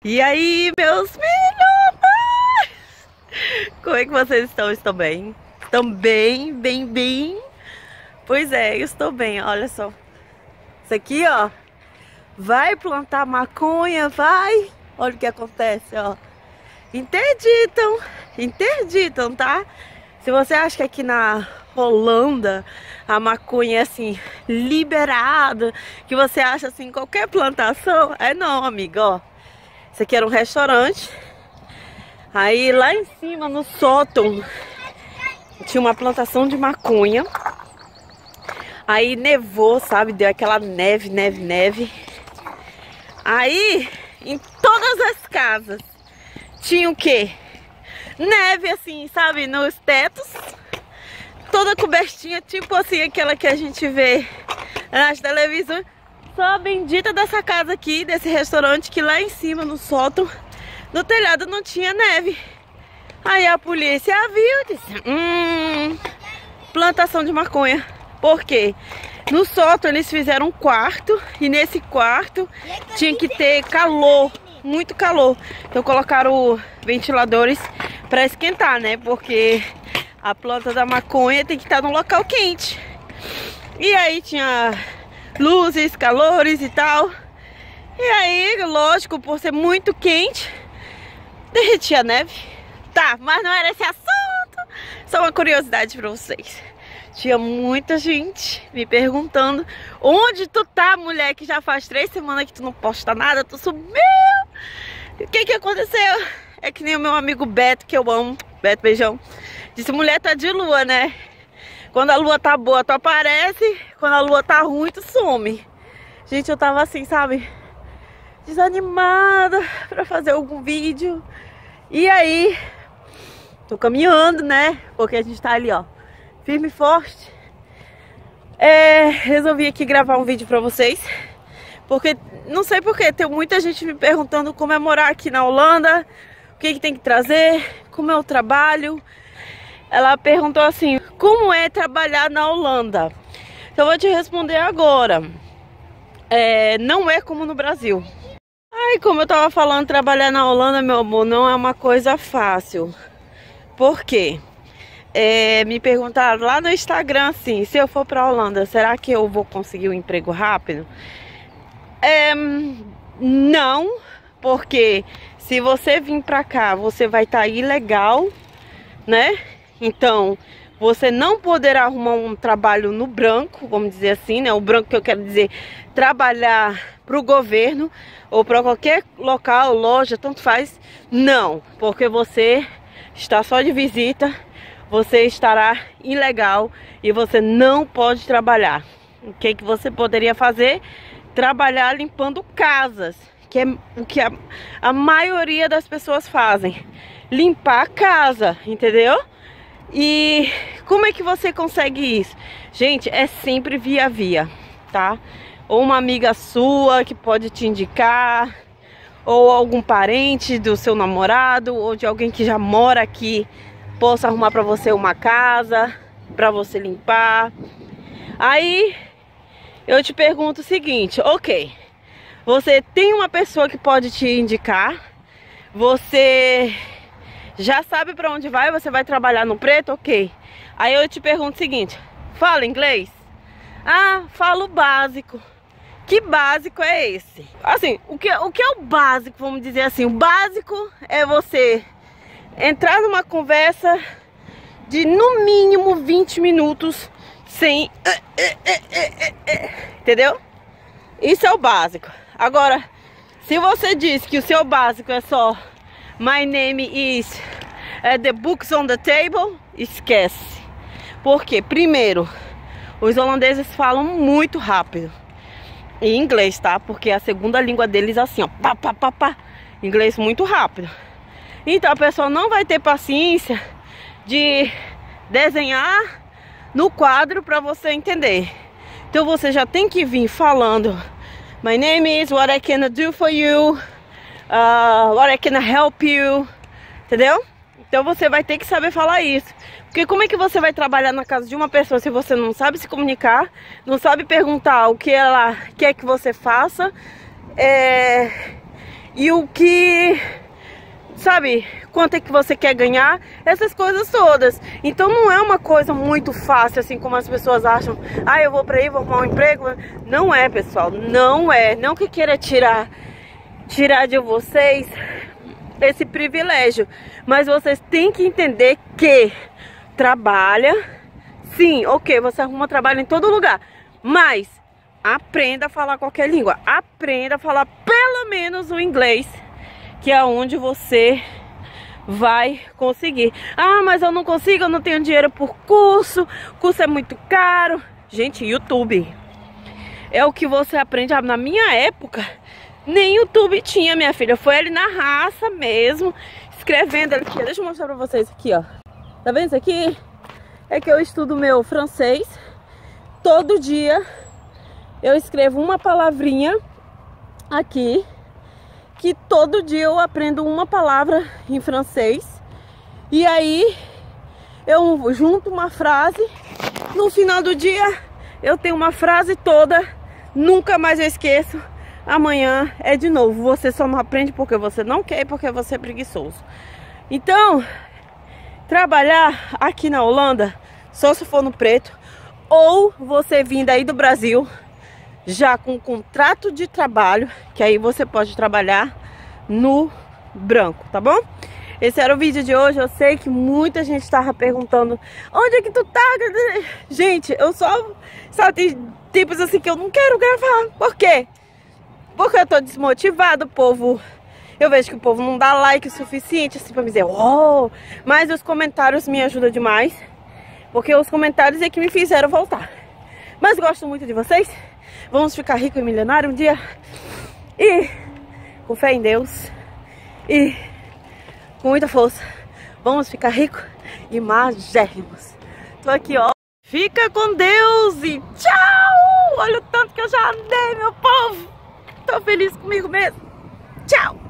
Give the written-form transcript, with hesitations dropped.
E aí, meus melhores? Como é que vocês estão? Estão bem? Estão bem, bem? Pois é, eu estou bem, olha só. Isso aqui, ó. Vai plantar maconha, vai. Olha o que acontece, ó. Interditam, tá? Se você acha que aqui na Holanda a maconha é assim, liberada, que você acha assim, qualquer plantação, não, amiga, ó. Isso aqui era um restaurante. Aí lá em cima, no sótão, tinha uma plantação de maconha. Aí nevou, sabe? Deu aquela neve. Aí, em todas as casas, tinha o quê? Neve, assim, sabe? Nos tetos. Toda cobertinha, tipo assim, aquela que a gente vê nas televisões. Só a bendita dessa casa aqui, desse restaurante, que lá em cima, no sótão, no telhado, não tinha neve. Aí a polícia viu e disse, plantação de maconha. Por quê? No sótão eles fizeram um quarto, e nesse quarto tinha que ter calor, muito calor. Então colocaram ventiladores para esquentar, né? Porque a planta da maconha tem que estar num local quente. E aí tinha luzes, calores e tal. E aí, lógico, por ser muito quente, derretia a neve. Tá, mas não era esse assunto. Só uma curiosidade pra vocês. Tinha muita gente me perguntando: onde tu tá, mulher, que já faz 3 semanas que tu não posta nada, tu sumiu? O que aconteceu? É que nem o meu amigo Beto, que eu amo, Beto, beijão, disse: mulher, tá de lua, né? Quando a lua tá boa, tu aparece. Quando a lua tá ruim, tu some. Gente, eu tava assim, sabe? Desanimada pra fazer algum vídeo. E aí, tô caminhando, né? Porque a gente tá ali, ó, firme e forte. Resolvi aqui gravar um vídeo pra vocês. Porque, não sei porquê, tem muita gente me perguntando como é morar aqui na Holanda. O que tem que trazer, como é o trabalho. Ela perguntou assim: como é trabalhar na Holanda? Então eu vou te responder agora. Não é como no Brasil. Ai, como eu tava falando, trabalhar na Holanda, meu amor, não é uma coisa fácil. Por quê? Me perguntaram lá no Instagram assim: se eu for pra Holanda, será que eu vou conseguir um emprego rápido? Não, porque se você vir pra cá, você vai estar ilegal, né? Então, você não poderá arrumar um trabalho no branco, vamos dizer assim, né? O branco que eu quero dizer, trabalhar para o governo ou para qualquer local, loja, tanto faz. Não, porque você está só de visita, você estará ilegal e você não pode trabalhar. O que você poderia fazer? Trabalhar limpando casas, que é o que a maioria das pessoas fazem. Limpar a casa, entendeu? E como é que você consegue isso? Gente, é sempre via, tá? Ou uma amiga sua que pode te indicar, ou algum parente do seu namorado, ou de alguém que já mora aqui, possa arrumar pra você uma casa, pra você limpar. Aí, eu te pergunto o seguinte: ok, você tem uma pessoa que pode te indicar, você já sabe pra onde vai, você vai trabalhar no preto, ok. Aí eu te pergunto o seguinte: fala inglês? Ah, falo básico. Que básico é esse? Assim, o que é o básico, vamos dizer assim? O básico é você entrar numa conversa de no mínimo 20 minutos sem... Entendeu? Isso é o básico. Agora, se você diz que o seu básico é só my name is the books on the table, esquece. Por quê? Primeiro, os holandeses falam muito rápido. Em inglês, tá? Porque a segunda língua deles é assim, ó, pá. Inglês muito rápido. Então a pessoa não vai ter paciência de desenhar no quadro para você entender. Então você já tem que vir falando: my name is, what I can do for you, what I can help you. Entendeu? Então você vai ter que saber falar isso. Porque como é que você vai trabalhar na casa de uma pessoa se você não sabe se comunicar, não sabe perguntar o que ela quer que você faça, e o que, sabe, quanto é que você quer ganhar, essas coisas todas. Então não é uma coisa muito fácil, assim como as pessoas acham. Ah, eu vou pra aí, vou arrumar um emprego. Não é, pessoal, não é. Não que queira tirar de vocês esse privilégio, mas vocês têm que entender que trabalha, sim, ok, você arruma trabalho em todo lugar, mas aprenda a falar qualquer língua. Aprenda a falar pelo menos o inglês, que é onde você vai conseguir. Ah, mas eu não consigo, eu não tenho dinheiro por curso, curso é muito caro. Gente, YouTube é o que você aprende. Na minha época, nem YouTube tinha, minha filha. Foi ali na raça mesmo, escrevendo aqui. Deixa eu mostrar pra vocês aqui, ó. Tá vendo isso aqui? É que eu estudo meu francês. Todo dia eu escrevo uma palavrinha aqui, que todo dia eu aprendo uma palavra em francês. E aí eu junto uma frase. No final do dia eu tenho uma frase toda. Nunca mais eu esqueço. Amanhã é de novo. Você só não aprende porque você não quer e porque você é preguiçoso. Então, trabalhar aqui na Holanda só se for no preto, ou você vindo aí do Brasil já com contrato de trabalho, que aí você pode trabalhar no branco, tá bom? Esse era o vídeo de hoje. Eu sei que muita gente estava perguntando: onde é que tu tá? Gente, eu só... Sabe, tem tipos assim que eu não quero gravar. Por quê? Porque eu tô desmotivado, o povo... Eu vejo que o povo não dá like o suficiente assim pra me dizer oh! Mas os comentários me ajudam demais, porque os comentários é que me fizeram voltar. Mas gosto muito de vocês. Vamos ficar rico e milionário um dia. E com fé em Deus e com muita força, vamos ficar ricos e magérrimos. Tô aqui, ó. Fica com Deus e tchau! Olha o tanto que eu já andei, meu povo. Tô feliz comigo mesmo. Tchau!